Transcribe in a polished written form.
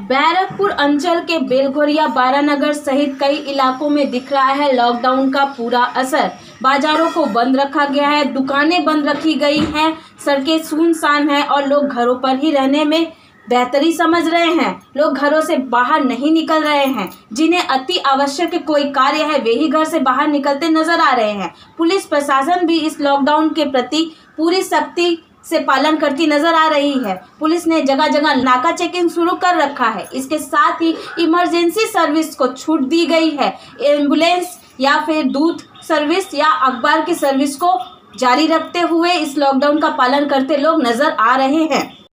बैरकपुर अंचल के बेलघोरिया बारानगर सहित कई इलाकों में दिख रहा है लॉकडाउन का पूरा असर। बाजारों को बंद रखा गया है, दुकानें बंद रखी गई हैं, सड़कें सुनसान हैं और लोग घरों पर ही रहने में बेहतरी समझ रहे हैं। लोग घरों से बाहर नहीं निकल रहे हैं। जिन्हें अति आवश्यक कोई कार्य है वे ही घर से बाहर निकलते नजर आ रहे हैं। पुलिस प्रशासन भी इस लॉकडाउन के प्रति पूरी सख्ती से पालन करती नजर आ रही है। पुलिस ने जगह जगह नाका चेकिंग शुरू कर रखा है। इसके साथ ही इमरजेंसी सर्विस को छूट दी गई है। एम्बुलेंस या फिर दूध सर्विस या अखबार की सर्विस को जारी रखते हुए इस लॉकडाउन का पालन करते लोग नजर आ रहे हैं।